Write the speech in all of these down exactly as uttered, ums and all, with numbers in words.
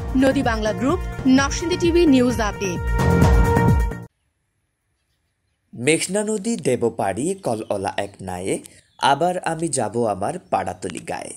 নদী Bangla group, Narsingdi TV news update. মেঘনা নদী দেব পাড়ি কলঅলা এক নায়ে, আবার আমি যাব আমার পাড়াতলি গায়ে।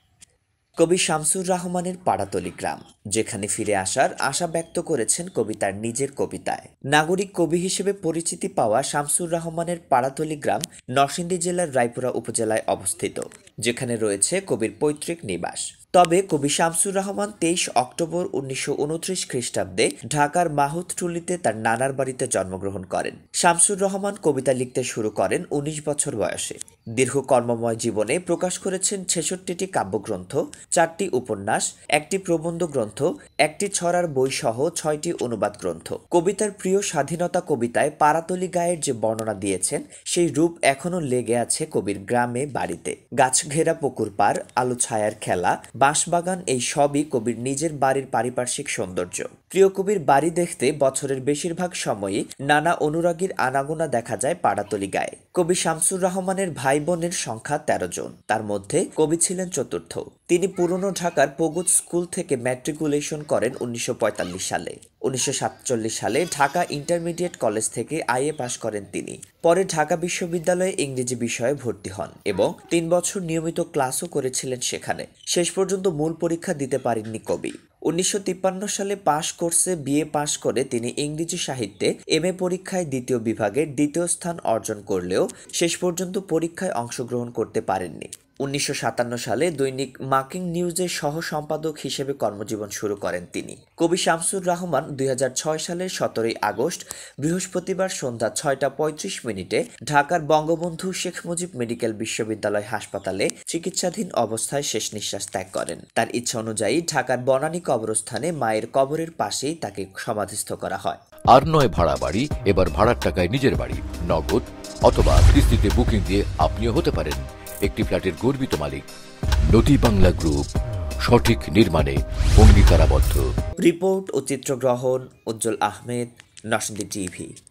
কবি শামসুর রহমানের পাড়াতলি গ্রাম, যেখানে ফিরে আসার আশা ব্যক্ত করেছেন কবি তার নিজের কবিতায়। নাগরিক কবি হিসেবে পরিচিতি পাওয়া শামসুর রহমানের পাড়াতলি গ্রাম নরসিংদী জেলার রায়পুরা উপজেলায় অবস্থিত, যেখানে রয়েছে কবির পৈতৃক নিবাস। তবে কবি শামসুর রহমান তেইশ অক্টোবর উনিশশো উনত্রিশ খ্রিস্টাব্দে ঢাকার মাহুতটুলিতে তার নানার বাড়িতে জন্মগ্রহণ করেন। শামসুর রহমান কবিতা লিখতে শুরু করেন উনিশ বছর বয়সে। দীর্ঘ কর্মময় জীবনে প্রকাশ করেছেন ছেষট্টিটি কাব্যগ্রন্থ, চারটি উপন্যাস, একটি প্রবন্ধ গ্রন্থ, একটি ছড়ার বই সহ ছয়টি অনুবাদ গ্রন্থ। কবিতার প্রিয় স্বাধীনতা কবিতায় পাড়াতলি গায়ের যে বর্ণনা দিয়েছেন, সেই রূপ এখনো লেগে আছে কবির গ্রামে বাড়িতে। গাছ ঘেরা পুকুর পার, আলো ছায়ার খেলা, বাঁশবাগান, এই সবই কবির নিজের বাড়ির পারিপার্শ্বিক সৌন্দর্য। প্রিয় কবির বাড়ি দেখতে বছরের বেশিরভাগ সময়ই নানা অনুরাগীর আনাগোনা দেখা যায় পাড়াতলি গায়ে। কবি শামসুর রহমানের ভাই বোনের সংখ্যা তেরো জন, তার মধ্যে কবি ছিলেন চতুর্থ। তিনি পুরনো ঢাকার পগুত স্কুল থেকে ম্যাট্রিকুলেশন করেন উনিশশো পঁয়তাল্লিশ সালে। উনিশশো সাতচল্লিশ সালে ঢাকা ইন্টারমিডিয়েট কলেজ থেকে আইএ পাশ করেন তিনি। পরে ঢাকা বিশ্ববিদ্যালয়ে ইংরেজি বিষয়ে ভর্তি হন এবং তিন বছর নিয়মিত ক্লাসও করেছিলেন সেখানে। শেষ পর্যন্ত মূল পরীক্ষা দিতে পারেননি কবি। উনিশশো তিপ্পান্ন সালে পাশ কোর্সে বিএ পাশ করে তিনি ইংরেজি সাহিত্যে এম এ পরীক্ষায় দ্বিতীয় বিভাগে দ্বিতীয় স্থান অর্জন করলেও শেষ পর্যন্ত পরীক্ষায় অংশগ্রহণ করতে পারেননি। উনিশশো সাতান্ন সালে দৈনিক মার্কিং নিউজের সহ সম্পাদক হিসেবে কর্মজীবন শুরু করেন তিনি। কবি শামসুর রহমান দুই হাজার ছয় সালের সতেরোই আগস্ট বৃহস্পতিবার সন্ধ্যা ছয়টা পঁয়ত্রিশ মিনিটে ঢাকার বঙ্গবন্ধু শেখ মুজিব মেডিকেল বিশ্ববিদ্যালয় হাসপাতালে চিকিৎসাধীন অবস্থায় শেষ নিঃশ্বাস ত্যাগ করেন। তার ইচ্ছা অনুযায়ী ঢাকার বনানী কবরস্থানে মায়ের কবরের পাশেই তাকে সমাধিস্থ করা হয়। আর নয় ভাড়া বাড়ি, এবার ভাড়ার টাকায় নিজের বাড়ি, নগদ অথবা কিস্তিতে বুকিং দিয়ে আপনিও হতে পারেন একটি ফ্ল্যাটের গর্বিত মালিক। নদী বাংলা গ্রুপ, সঠিক নির্মাণে অঙ্গীকারাবদ্ধ। রিপোর্ট ও চিত্রগ্রহণ উজ্জ্বল আহমেদ, নরসিংদী টিভি।